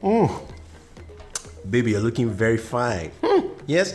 Baby, you're looking very fine. Yes.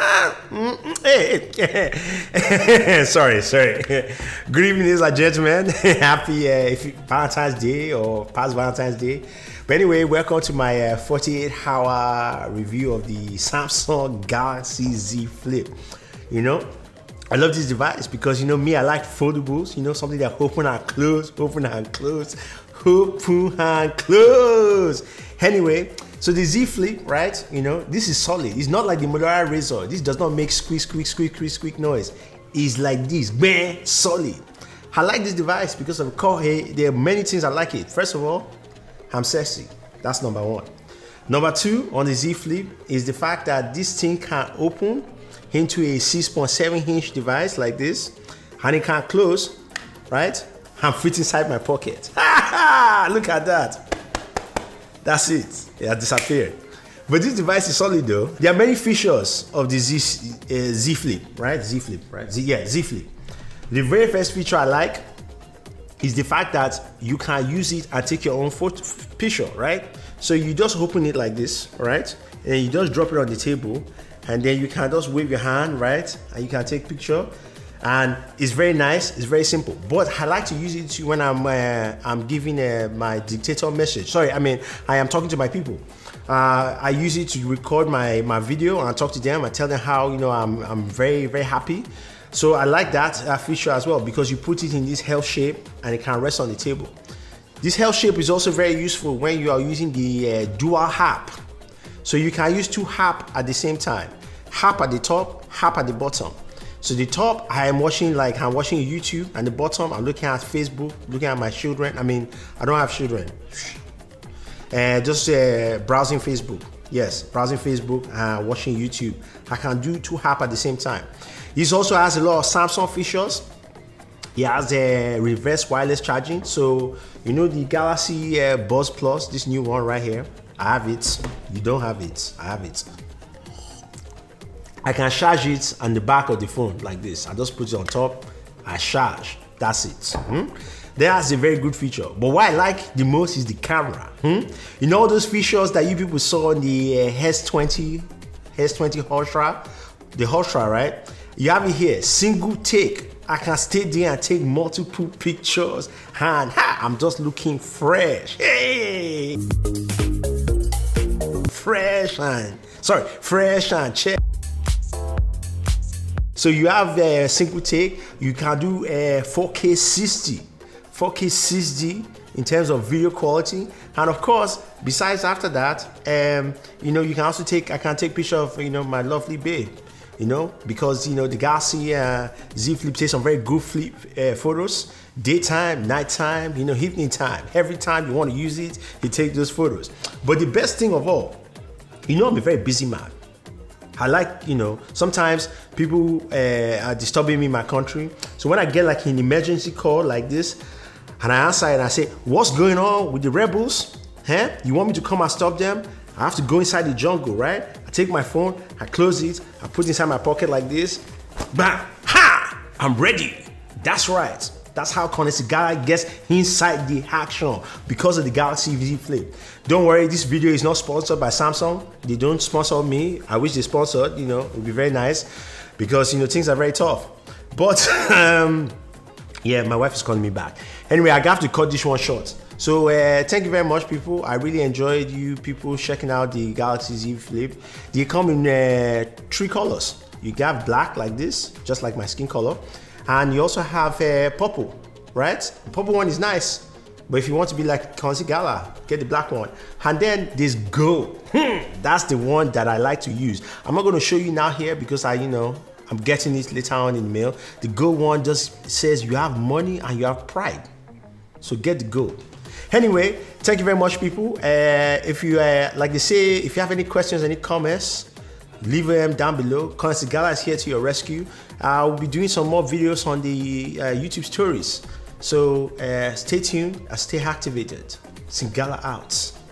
Sorry. Good evening, ladies and gentlemen. Happy Valentine's Day or past Valentine's Day. But anyway, welcome to my 48-hour review of the Samsung Galaxy Z Flip. You know, I love this device because, you know, me, I like foldables. You know, something that open and close, open and close, open and close. Anyway, so the Z Flip, right? You know, this is solid. It's not like the Motorola Razr. This does not make squeak noise. It's like this, bang, solid. I like this device because of core. Hey, there are many things I like it. First of all, I'm sexy. That's number one. Number two on the Z Flip is the fact that this thing can open into a 6.7-inch device like this, and it can close, right? And fit inside my pocket. Look at that. That's it. It has disappeared. But this device is solid though. There are many features of the Z Flip, right? Z Flip, right? Z Flip. The very first feature I like is the fact that you can use it and take your own picture, right? So you just open it like this, right? And you just drop it on the table, and then you can just wave your hand, right? And you can take picture. And it's very nice, it's very simple. But I like to use it when I'm giving my dictator message. Sorry, I mean, I am talking to my people. I use it to record my video and I talk to them. I tell them how, you know, I'm very, very happy. So I like that feature as well because you put it in this L shape and it can rest on the table. This L shape is also very useful when you are using the dual app. So you can use two apps at the same time. App at the top, app at the bottom. So the top, I'm watching YouTube, and the bottom, I'm looking at Facebook, looking at my children. I mean, I don't have children. Just browsing Facebook. Yes, browsing Facebook and watching YouTube. I can do two apps at the same time. This also has a lot of Samsung features. It has a reverse wireless charging. So, you know the Galaxy Buds Plus, this new one right here. I have it. You don't have it. I have it. I can charge it on the back of the phone like this. I just put it on top. I charge. That's it. That's a very good feature. But what I like the most is the camera. You know those features that you people saw on the S20 Ultra, the Ultra, right? You have it here, single take. I can stay there and take multiple pictures, and I'm just looking fresh. Hey, fresh and check. So you have a single take. You can do 4K 60 in terms of video quality, and of course, besides after that, you know, you can also take. I can take picture of, you know, my lovely babe. You know, because, you know, the Galaxy Z Flip takes some very good flip photos, daytime, nighttime, you know, evening time. Every time you want to use it, you take those photos. But the best thing of all, you know, I'm a very busy man. I like, you know, sometimes people are disturbing me in my country. So when I get like an emergency call like this, and I answer and I say, what's going on with the rebels? You want me to come and stop them? I have to go inside the jungle, right? I take my phone, I close it, I put it inside my pocket like this. Bam! Ha! I'm ready. That's right. That's how Singala gets inside the action because of the Galaxy Z Flip. Don't worry, this video is not sponsored by Samsung. They don't sponsor me. I wish they sponsored, you know, it would be very nice because, you know, things are very tough. But, yeah, my wife is calling me back. Anyway, I have to cut this one short. So thank you very much, people. I really enjoyed you people checking out the Galaxy Z Flip. They come in 3 colors. You have black like this, just like my skin color, and you also have purple, right? The purple one is nice, but if you want to be like Singala, get the black one. And then there's gold. That's the one that I like to use. I'm not going to show you now here because I'm getting it later on in the mail. The gold one just says you have money and you have pride. So get the gold. Anyway, thank you very much, people. If you like they say, if you have any questions, any comments, leave them down below. Singala is here to your rescue. I'll be doing some more videos on the YouTube stories. So stay tuned and stay activated. Singala out.